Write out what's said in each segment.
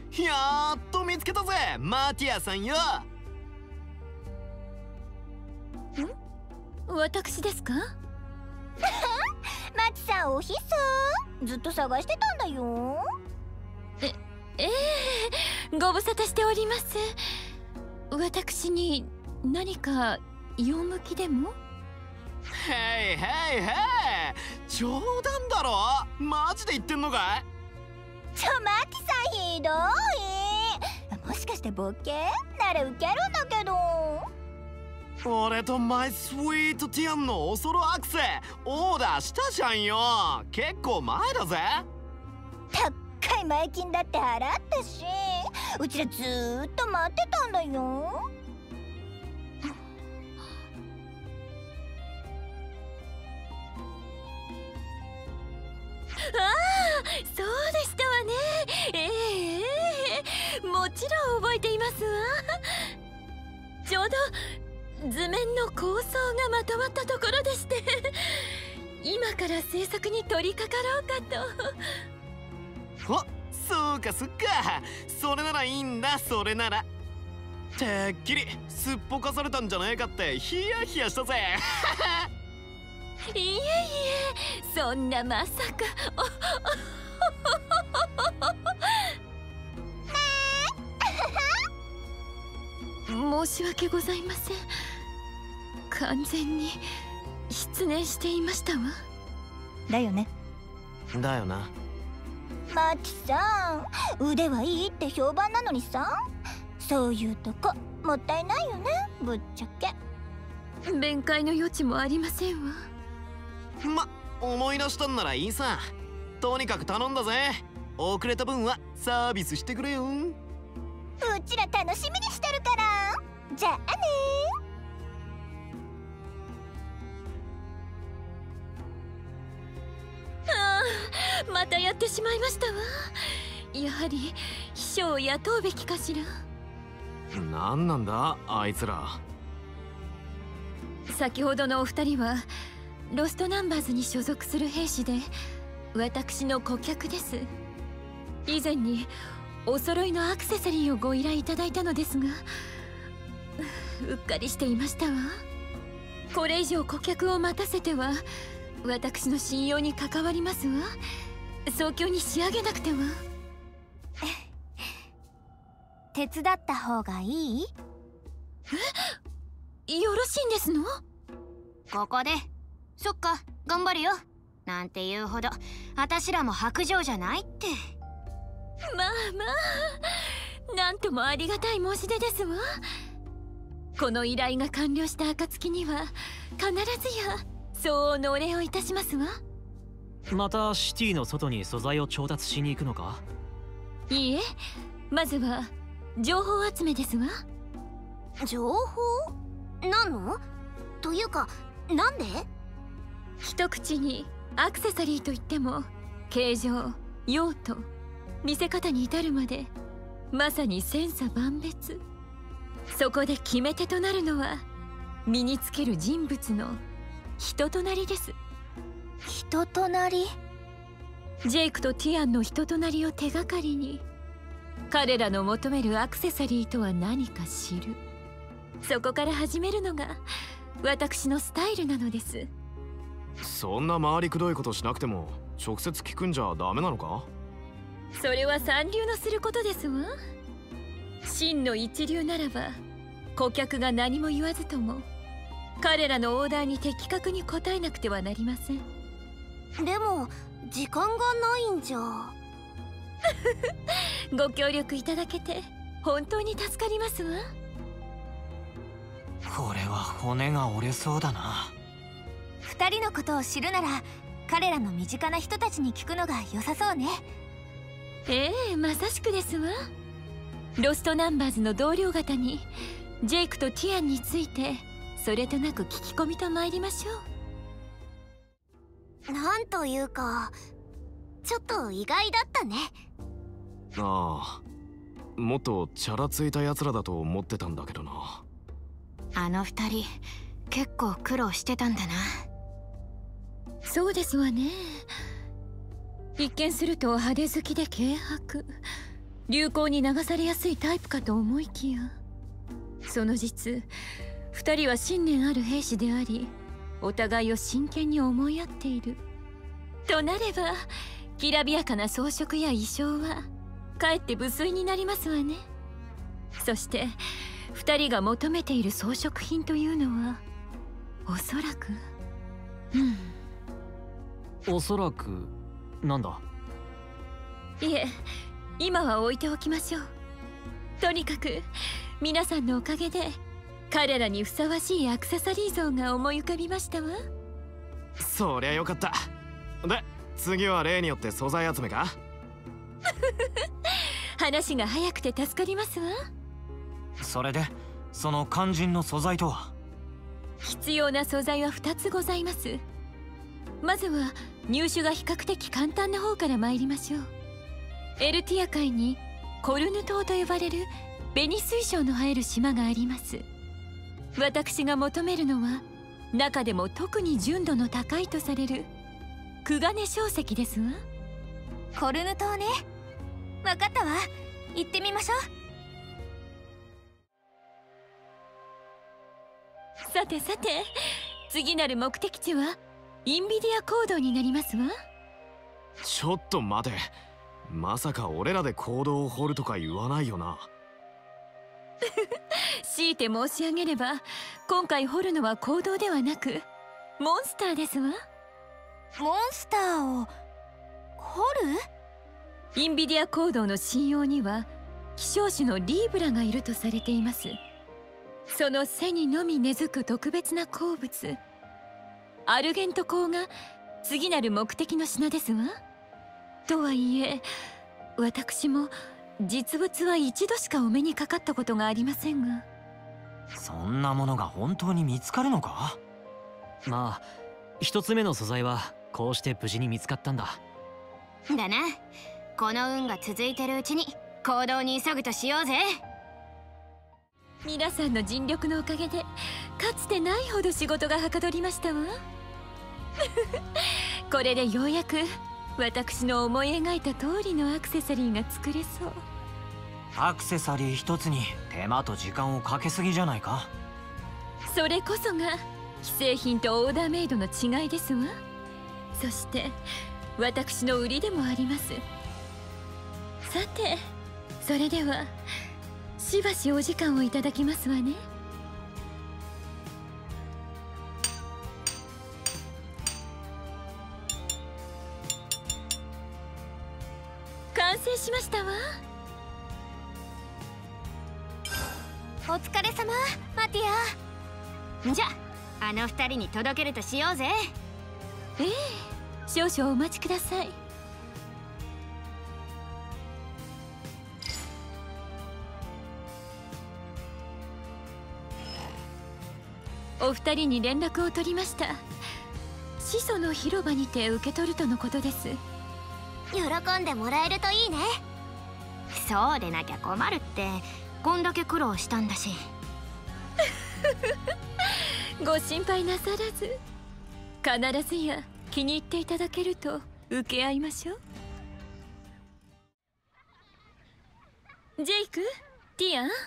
やっと見つけたぜ、マティアさんよ。 私ですか？ マチさん、おひさんずっと探してたんだよ。 ご無沙汰しております。私に何か用向きでも？ へいへいへい、冗談だろ、マジで言ってんのかい？ マキさんひどい。もしかしてボケならウケるんだけど。 俺とマイスイートティアンのおそろアクセオーダーしたじゃんよ。結構前だぜ。 高い前金だって払ったし、うちらずーっと待ってたんだよ。 そうでしたわね。もちろん覚えていますわ。ちょうど図面の構想がまとまったところでして、今から制作に取り掛かろうかと。 お、そうかそっか、それならいいんだ。それならてっきりすっぽかされたんじゃねえかってヒヤヒヤしたぜ。 いえいえ、そんなまさか。申し訳ございません。完全に失念していましたわ。 だよね。 だよな。 マチさん、腕はいいって評判なのにさ、そういうとこもったいないよね、ぶっちゃけ。 弁解の余地もありませんわ。 思い出したんならいいさ。とにかく頼んだぜ。遅れた分はサービスしてくれよ。うちら楽しみにしてるから。じゃあね。 またやってしまいましたわ。やはり秘書を雇うべきかしら。 なんなんだあいつら。 先ほどのお二人はロストナンバーズに所属する兵士で、私の顧客です。以前にお揃いのアクセサリーをご依頼いただいたのですが、うっかりしていましたわ。これ以上顧客を待たせては私の信用に関わりますわ。早急に仕上げなくては。 手伝った方がいい？ よろしいんですの？ ここでそっか頑張るよなんて言うほど私らも薄情じゃないって。 まあまあ、なんともありがたい申し出ですわ。この依頼が完了した暁には必ずや相応のお礼をいたしますわ。 またシティの外に素材を調達しに行くのか？ いいえ、まずは情報集めですわ。 情報？何の？というかなんで？ 一口にアクセサリーといっても形状、用途、見せ方に至るまでまさに千差万別。そこで決め手となるのは身につける人物の人となりです。 人となり？ ジェイクとティアンの人となりを手がかりに彼らの求めるアクセサリーとは何か知る。そこから始めるのが私のスタイルなのです。 そんな回りくどいことしなくても直接聞くんじゃダメなのか？ それは三流のすることですわ。真の一流ならば顧客が何も言わずとも彼らのオーダーに的確に応えなくてはなりません。 でも時間がないんじゃ。 ご協力いただけて本当に助かりますわ。 これは骨が折れそうだな。 二人のことを知るなら彼らの身近な人たちに聞くのが良さそうね。 まさしくですわ。ロストナンバーズの同僚方にジェイクとティアンについてそれとなく聞き込みと参りましょう。 なんというかちょっと意外だったね。 ああ、もっとチャラついたやつらだと思ってたんだけどな。 あの二人結構苦労してたんだな。 そうですわね。一見すると派手好きで軽薄。 流行に流されやすいタイプかと思いきや、その実2人は信念ある兵士であり、お互いを真剣に思い合っているとなれば、きらびやかな装飾や衣装はかえって無粋になりますわね。そして2人が求めている装飾品というのはおそらくおそらくなんだ。 いえ、今は置いておきましょう。とにかく皆さんのおかげで彼らにふさわしいアクセサリー像が思い浮かびましたわ。 そりゃよかった。で、次は例によって素材集めか？ 話が早くて助かりますわ。 それでその肝心の素材とは？ 必要な素材は2つございます。まずは入手が比較的簡単な方から参りましょう。エルティア海にコルヌ島と呼ばれる紅水晶の生える島があります。私が求めるのは中でも特に純度の高いとされるクガネ晶石ですわ。 コルヌ島ね。分かったわ、行ってみましょう。 さてさて、次なる目的地はインビディア坑道になりますわ。 ちょっと待て、まさか俺らで坑道を掘るとか言わないよな？ 強いて申し上げれば、今回掘るのは坑道ではなくモンスターですわ。 モンスターを掘る？ インビディア坑道の信用には希少種のリーブラがいるとされています。その背にのみ根付く特別な鉱物アルゲント鉱が次なる目的の品ですわ。とはいえ、私も実物は一度しかお目にかかったことがありませんが。 そんなものが本当に見つかるのか？ まあ一つ目の素材はこうして無事に見つかったんだ。 だな。この運が続いてるうちに行動に急ぐとしようぜ。 皆さんの尽力のおかげでかつてないほど仕事がはかどりましたわ。これでようやく私の思い描いた通りのアクセサリーが作れそう。 アクセサリー一つに手間と時間をかけすぎじゃないか？ それこそが既製品とオーダーメイドの違いですわ。そして私の売りでもあります。さて、それではしばしお時間をいただきますわね。完成しましたわ。 お疲れ様、マティア。じゃあの二人に届けるとしようぜ。 ええ、少々お待ちください。お二人に連絡を取りました。始祖の広場にて受け取るとのことです。 喜んでもらえるといいね。そうでなきゃ困るって、こんだけ苦労したんだし。 ご心配なさらず、必ずや気に入っていただけると受け合いましょう。ジェイク、ティアン、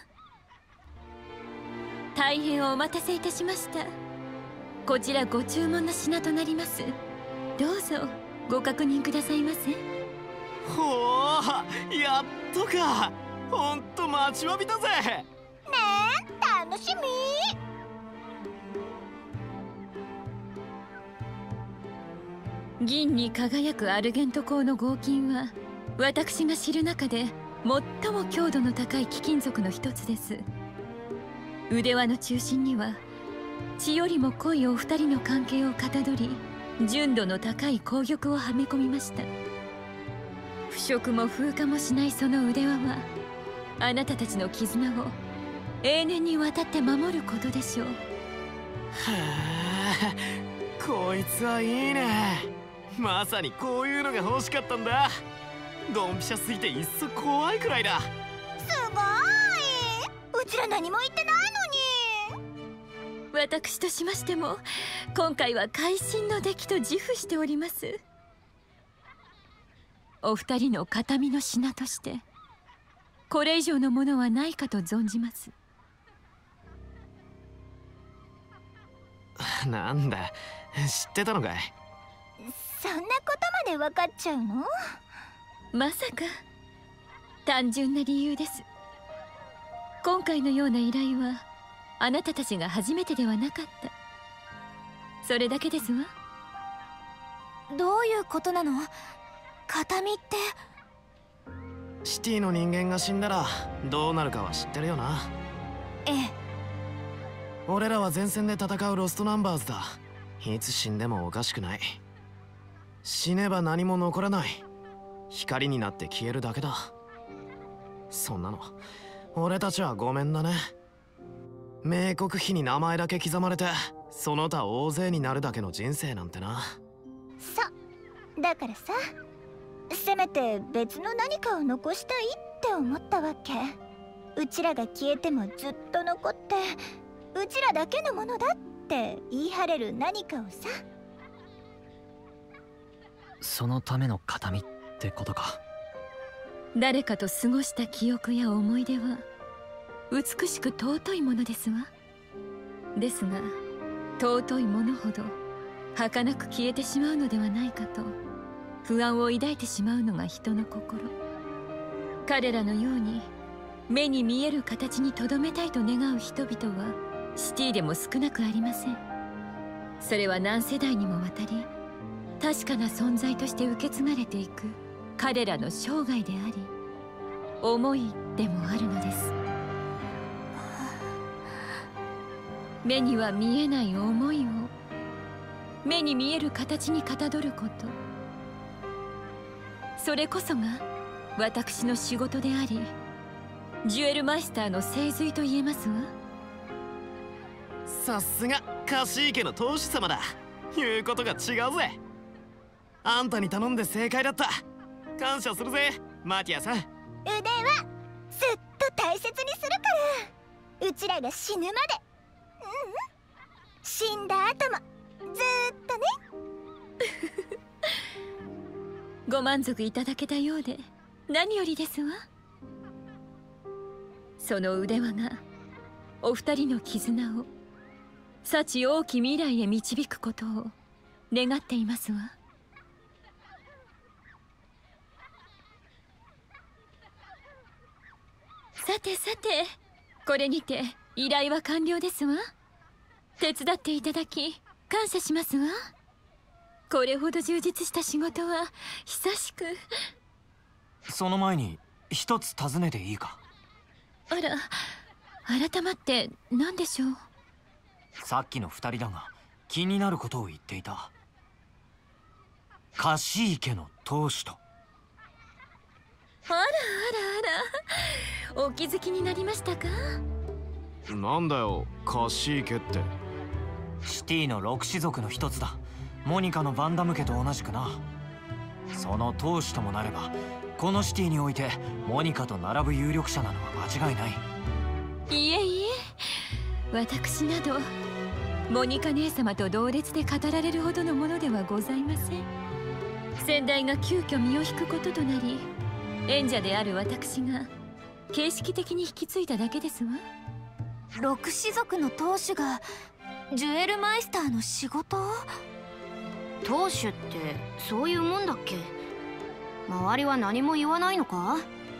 大変お待たせいたしました。こちらご注文の品となります。どうぞご確認くださいませ。 ほー、やっとか。ほんと待ちわびたぜ。 ねえ、楽しみ。 銀に輝くアルゲント鉱の合金は私が知る中で最も強度の高い貴金属の一つです。腕輪の中心には血よりも濃いお二人の関係をかたどり、純度の高い紅玉をはめ込みました。腐食も風化もしないその腕輪はあなたたちの絆を永年にわたって守ることでしょう。 へえ、こいつはいいね。まさにこういうのが欲しかったんだ。ドンピシャすぎていっそ怖いくらいだ。 すごい。うちら何も言ってないのに。 私としましても今回は会心の出来と自負しております。お二人の形見の品としてこれ以上のものはないかと存じます。 なんだ、知ってたのかい。 そんなことまで分かっちゃうの？ まさか。単純な理由です。今回のような依頼はあなたたちが初めてではなかった。それだけですわ。 どういうことなの？形見って。 シティの人間が死んだらどうなるかは知ってるよな。 ええ。 俺らは前線で戦うロストナンバーズだ。いつ死んでもおかしくない。死ねば何も残らない。光になって消えるだけだ。そんなの俺たちはごめんだね。冥国碑に名前だけ刻まれてその他大勢になるだけの人生なんてな。 だからさ、せめて別の何かを残したいって思ったわけ。うちらが消えてもずっと残ってうちらだけのものだって言い張れる何かをさ。 そのための形見ってことか。 誰かと過ごした記憶や思い出は美しく尊いものですわ。ですが尊いものほど儚く消えてしまうのではないかと不安を抱いてしまうのが人の心。彼らのように目に見える形に留めたいと願う人々はシティでも少なくありません。それは何世代にもわたり確かな存在として受け継がれていく彼らの生涯であり思いでもあるのです。目には見えない思いを目に見える形にかたどること、それこそが私の仕事でありジュエルマイスターの精髄と言えますわ。 さすがカシー家の当主様だ。言うことが違うぜ。あんたに頼んで正解だった。感謝するぜマティアさん。 腕はずっと大切にするから。うちらが死ぬまで。死んだ後もずーっとね。 ご満足いただけたようで何よりですわ。その腕輪がお二人の絆を幸多き未来へ導くことを願っていますわ。さてさて、これにて依頼は完了ですわ。手伝っていただき感謝しますわ。これほど充実した仕事は久しく。 その前に一つ尋ねていいか。 あら、改まって何でしょう。 さっきの二人だが気になることを言っていた。カシー家の当主と。 あらあらあら、お気づきになりましたか。 なんだよカシー家って。 シティの6氏族の一つだ。モニカのバンダム家と同じくな。その当主ともなればこのシティにおいてモニカと並ぶ有力者なのは間違いない。 いえいえ、私などモニカ姉様と同列で語られるほどのものではございません。先代が急遽身を引くこととなり縁者である私が形式的に引き継いだだけですわ。 6氏族の当主がジュエルマイスターの仕事？ 当主ってそういうもんだっけ？周りは何も言わないのか？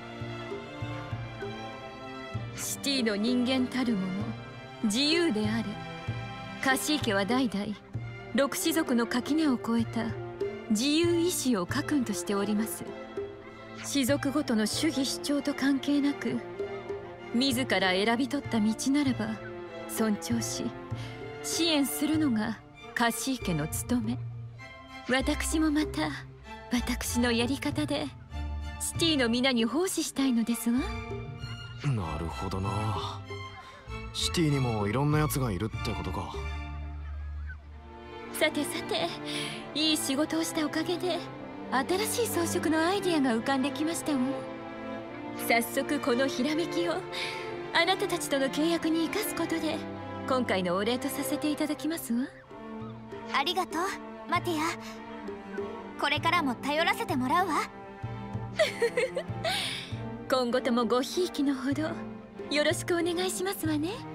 シティの人間たるもの自由である。カシー家は代々6氏族の垣根を越えた自由意志を家訓としております。氏族ごとの主義主張と関係なく自ら選び取った道ならば尊重し支援するのがカシー家の務め。私もまた私のやり方でシティの皆に奉仕したいのですわ。 なるほどな。シティにもいろんなやつがいるってことか。 さてさて、いい仕事をしたおかげで新しい装飾のアイディアが浮かんできましたわ。早速このひらめきをあなたたちとの契約に生かすことで今回のお礼とさせていただきますわ。 ありがとうマティア。これからも頼らせてもらうわ。 今後ともごひいきのほどよろしくお願いしますわね。